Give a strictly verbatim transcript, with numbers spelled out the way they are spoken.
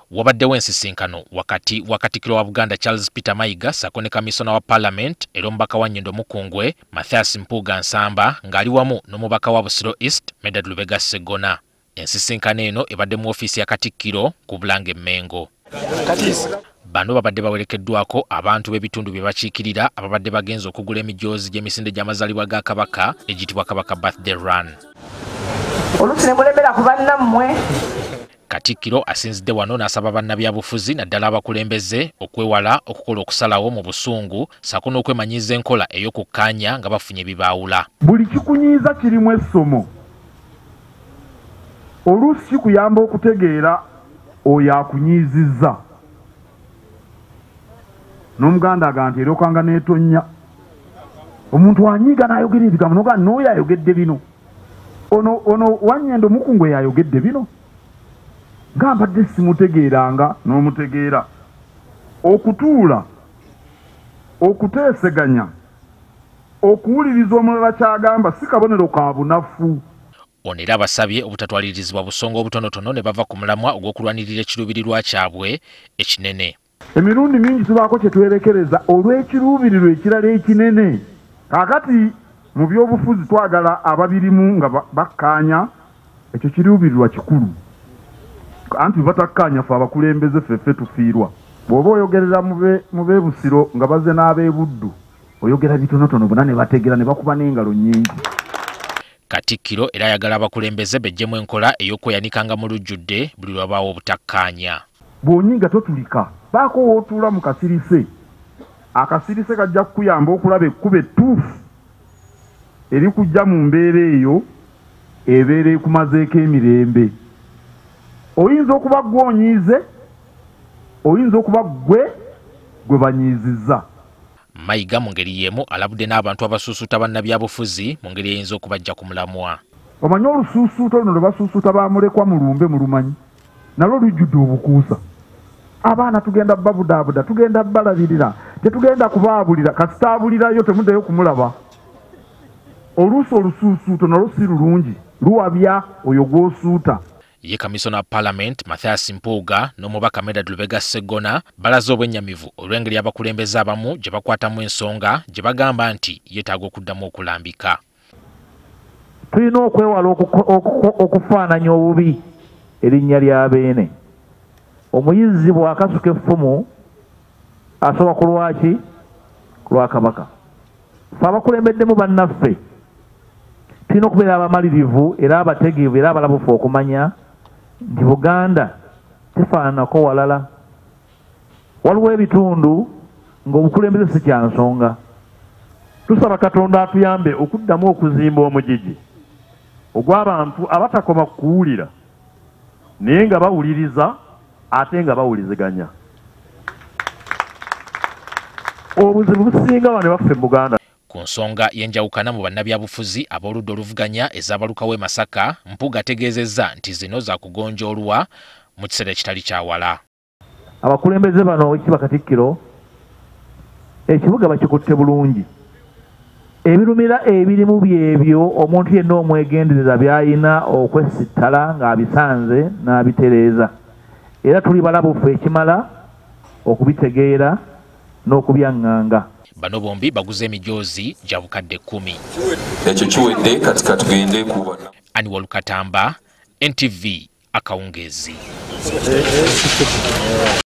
Wabaddewo ensisinkano wakati wa Katikkiro wa Buganda Charles Peter Mayiga sako ne Kamiisona wa Palamenti era omubaka wa Nyendo Mukungwe Mathias Mpuuga Nsamba ng'ali wamu n'omubaka wa Busiro East Medad Lubega Segona. Ensisinkano eno ebadde mu ofiisi ya Katikkiro ku Bulange Mengo. Bano babadde bawerekeddwako abantu b'ebitundu bye bakiikirira ababadde bagenza okugula emijoozi gy'emisinde gy'amazaalibwa ga Kabaka egiyitibwa Kabaka Birthday Run. Oluusi ne mulembera ku bannammwe. Katikkiro asinzidde wano n'asaba bannabyabufuzi naddala abakulembeze okwewala okukola okusalawo mu busungu sako n'okwemanyiiza enkola ey'okukkaanya nga bafunye ebibaawula. Buli kikunyiiza kirimu essomo. Oluusi kikuyamba okutegeera oyo akunyiizizza. N'omuganda aga nti erokanga n'etonnya. Omuntu anyiiga n'ayogera ebigambo n'oga n'oyo ayogedde bino. Ono ono wa Nyendo Mukungwe yayogedde bino. Nga mbadde simutegeeranga n'omutegeera. Okutuula, okuteeseganya, okuwuliriza omulala ky'agamba si kabonero ka bunafu. Ono era abasabye obutatwalirizibwa busonga obutonotono ne bava ku mulamwa ogw'okulwanirira ekiruubirirwa kyabwe ekinene. Emirundi mingi tubaako kye twerekereza olw'ekiruubirirwa ekirala ekinene. Kaakati mu byobufuzi twagala ababirimu nga bakkaanya ekyo kiruubirirwa kikulu. Anti batakkaanya fe abakulembeze ffeffe tufiirwa. Bw'oba oyogerera mu b'ebusiro nga baze n'ab'ebuddu oyogera bitonotono bonna ne bategeera ne bakuba n'engalo nnyingi. Katikkiro era ayagala abakulembeze bejjemu enkola ey'okweyanikanga mu lujjudde buli lwabaawo obutakkaanya. Bw'onyiga totulika baako w'otuula mu kasirise. Akasirise kajja kukuyamba okulaba ekkuba ettuufu eri kujja mu mbeera eyo ebeera ekumazeeko emirembe. Oyinza okuba gwe onyiize, oyinza okuba gwe gwe banyiizizza. Mayiga mu ngeri y'emu alabudde n'abantu abasuusuuta bannabyabufuzi mu ngeri eyinza okubajja ku mulamwa. Omanyi olusuusuuta luno lwe basuusuuta bamulekwa mu lumbe mu lumanyi nalwo lujjudde obukuusa. Abaana tugenda babudaabuda, tugenda balabirira, tetugenda kubaabulira, kasitaabulirayo temuddeyo kumulaba. Oluusi olusuusuuto nalwo si lulungi, luwabya oyo gw'osuuta. Ye Kamiisona wa Palamenti Mathias Mpuuga n'omubaka Medad Lubega Segona balaze obw'ennyamivu olw'engeri abakulembeze abamu gye bakwatamu ensonga gye bagamba nti yeetaaga okuddamu okulambika. Tulina okwewala okufaananya obubi erinnya lya beene. Omuyizzi bw'akasuka effumu asoba ku lwaki? Ku lwa Kabaka. Ffe abakulembeddemu bannaffe tulina okubeera abamalirivu era abategeevu era abalabufu okumanya nti Buganda tefaananako walala. Waliwo ebitundu ng'obukulembeze si kya nsonga. Tusaba Katonda atuyambe okuddamu okuzimba omugigi ogw'abantu abatakoma kuwulira naye nga bawuliriza ate nga bawuliziganya. Obuzibu businga bano baffe mu Buganda. Ku nsonga y'enjawukana mu bannabyabufuzi ab'oludda oluvuganya ez'abalukawo e Masaka, Mpuuga ategeezezza nti zino za kugonjoolwa mu kiseera ekitali kyawala. Abakulembeze bano ekiba Katikkiro ekibuga bakikutte bulungi. Ebirumira ebirimu byebyo omuntu yenna omwegendereza by'ayina okwesittala ng'abisanze n'abitereeza. Era tuli balabufu ekimala okubitegeera n'okubyaŋŋanga. Bano bombi baguze emijoozi gya bukadde kkumi. Ekyo kiwedde kati katugende kuba. Ani Walukatamba, N T V, Akawungeezi.